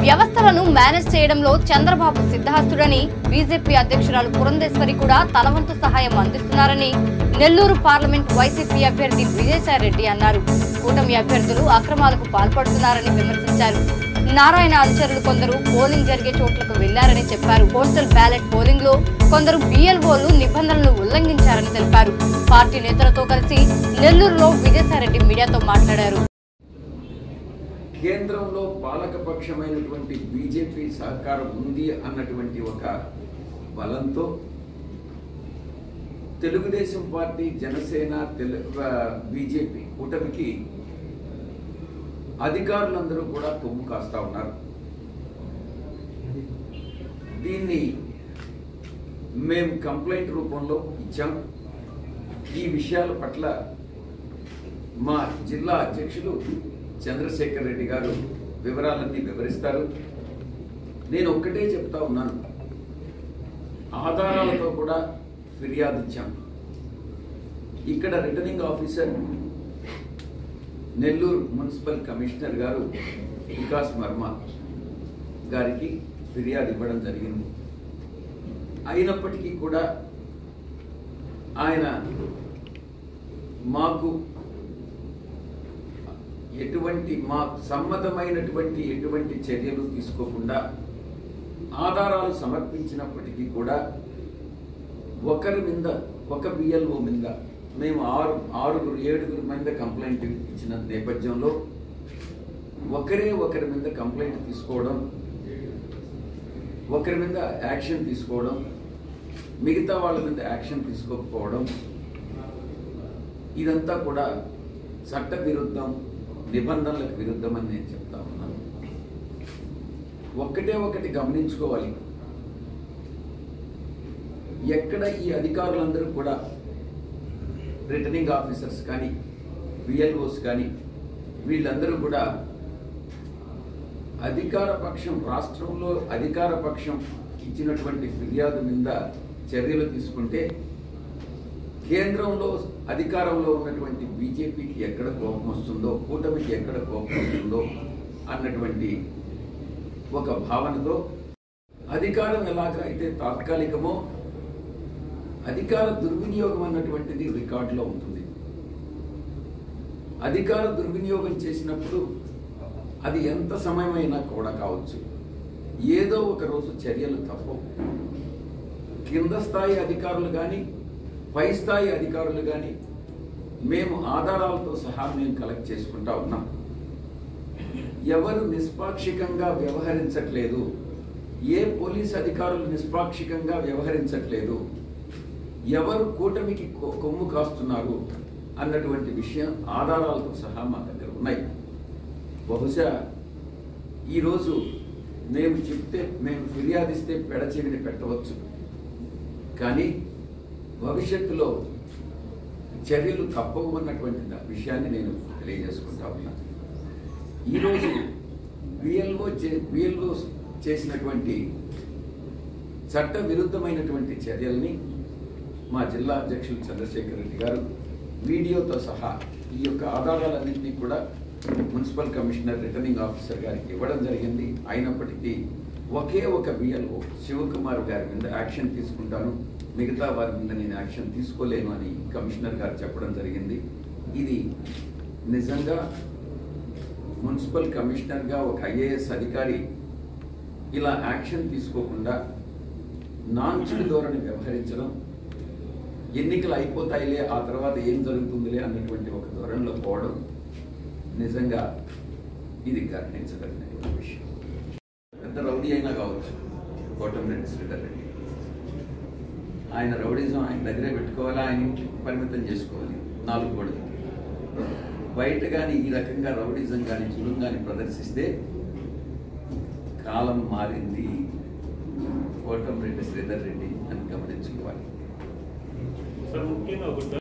వ్యవస్థలను మేనేజ్ చేయడంలో చంద్రబాబు సిద్ధహస్తుడని బీజేపీ అధ్యక్షురాలు పురంధేశ్వరి కూడా తనవంతు సహాయం అందిస్తున్నారని నెల్లూరు పార్లమెంట్ వైసీపీ అభ్యర్థి విజయసాయిరెడ్డి అన్నారు. కూటమి అభ్యర్థులు అక్రమాలకు పాల్పడుతున్నారని విమర్శించారు. నారాయణ అనుచరులు కొందరు పోలింగ్ జరిగే చోట్లకు వెళ్లారని చెప్పారు. పోస్టల్ బ్యాలెట్ పోలింగ్ లో కొందరు BLOలు నిబంధనలు ఉల్లంఘించారని తెలిపారు. పార్టీ నేతలతో కలిసి నెల్లూరులో విజయసాయిరెడ్డి మీడియాతో మాట్లాడారు. కేంద్రంలో పాలకపక్షమైనటువంటి బీజేపీ సహకారం ఉంది అన్నటువంటి ఒక బలంతో తెలుగుదేశం పార్టీ, జనసేన, బీజేపీ కూటమికి అధికారులందరూ కూడా కొమ్ము కాస్తా ఉన్నారు. దీన్ని మేము కంప్లైంట్ రూపంలో ఇచ్చాం. ఈ విషయాల పట్ల మా జిల్లా అధ్యక్షులు చంద్రశేఖర్ రెడ్డి గారు వివరాలన్నీ వివరిస్తారు. నేను ఒక్కటే చెప్తా ఉన్నాను, ఆధారాలతో కూడా ఫిర్యాదు ఇచ్చాం. ఇక్కడ returning officer Nellore municipal commissioner గారు వికాస్ వర్మ గారికి ఫిర్యాదు ఇవ్వడం జరిగింది. అయినప్పటికీ కూడా ఆయన మాకు మాకు సమ్మతమైనటువంటి ఎటువంటి చర్యలు తీసుకోకుండా ఆధారాలు సమర్పించినప్పటికీ కూడా ఒకరి మీద, ఒక BLO మీద మేము 7 మీద కంప్లైంట్ ఇచ్చిన నేపథ్యంలో ఒకరి మీద కంప్లైంట్ తీసుకోవడం, ఒకరి మీద యాక్షన్ తీసుకోవడం, మిగతా వాళ్ళ మీద యాక్షన్ తీసుకోకపోవడం, ఇదంతా కూడా చట్ట విరుద్ధం, నిబంధనలకు విరుద్ధం అని నేను చెప్తా ఉన్నాను. ఒకటి గమనించుకోవాలి, ఎక్కడ ఈ అధికారులందరూ కూడా రిటర్నింగ్ ఆఫీసర్స్ కానీ, BLOs కానీ, వీళ్ళందరూ కూడా అధికార పక్షం, రాష్ట్రంలో అధికార పక్షం ఇచ్చినటువంటి ఫిర్యాదు మీద చర్యలు తీసుకుంటే కేంద్రంలో అధికారంలో ఉన్నటువంటి బీజేపీకి ఎక్కడ కోపం వస్తుందో, కూటమికి ఎక్కడ కోపం వస్తుందో అన్నటువంటి ఒక భావనతో అధికారం ఎలాగైతే తాత్కాలికమో అధికార దుర్వినియోగం అన్నటువంటిది రికార్డులో ఉంటుంది. అధికార దుర్వినియోగం చేసినప్పుడు అది ఎంత సమయమైనా కూడా కావచ్చు, ఏదో ఒక రోజు చర్యలు తప్పవు. కింద స్థాయి అధికారులు కానీ, పై స్థాయి అధికారులు కానీ మేము ఆధారాలతో సహా మేము కలెక్ట్ చేసుకుంటా ఉన్నాం. ఎవరు నిష్పాక్షికంగా వ్యవహరించట్లేదు, ఏ పోలీస్ అధికారులు నిష్పాక్షికంగా వ్యవహరించట్లేదు, ఎవరు కూటమికి కొమ్ము కాస్తున్నారు అన్నటువంటి విషయం ఆధారాలతో సహా మా దగ్గర ఉన్నాయి. బహుశా ఈరోజు మేము ఫిర్యాదిస్తే పెడచెవిని పెట్టవచ్చు, కానీ భవిష్యత్తులో చర్యలు తప్పవు అన్నటువంటి విషయాన్ని నేను తెలియజేసుకుంటా ఉన్నాను. ఈరోజు BLO చేసినటువంటి చట్ట విరుద్ధమైనటువంటి చర్యల్ని మా జిల్లా అధ్యక్షులు చంద్రశేఖర్ రెడ్డి గారు వీడియోతో సహా ఈ యొక్క ఆధారాలన్నింటినీ కూడా మున్సిపల్ కమిషనర్, రిటర్నింగ్ ఆఫీసర్ గారికి ఇవ్వడం జరిగింది. అయినప్పటికీ ఒకే ఒక BLO శివకుమార్ గారి మీద యాక్షన్ తీసుకుంటాను, మిగతా వారి మీద నేను యాక్షన్ తీసుకోలేను అని కమిషనర్ గారు చెప్పడం జరిగింది. ఇది నిజంగా మున్సిపల్ కమిషనర్గా ఒక IAS అధికారి ఇలా యాక్షన్ తీసుకోకుండా నాంచుడు ధోరణి వ్యవహరించడం, ఎన్నికలు అయిపోతాయిలే ఆ తర్వాత ఏం జరుగుతుందిలే అన్నటువంటి ఒక ధోరణిలో పోవడం నిజంగా ఇది గర్హించదగినటువంటి విషయం. పెద్ద రౌడీ అయినా కావచ్చు కోటమిరెడ్డి శ్రీధర్ రెడ్డి, ఆయన రౌడీజం ఆయన దగ్గరే పెట్టుకోవాలి, ఆయన ఇంటికి పరిమితం చేసుకోవాలి 4 గోడలకి. బయట కానీ ఈ రకంగా రౌడీజం కానీ చులుం కానీ ప్రదర్శిస్తే కాలం మారింది, కోటమిరెడ్డి శ్రీధర్ రెడ్డి అని గమనించుకోవాలి.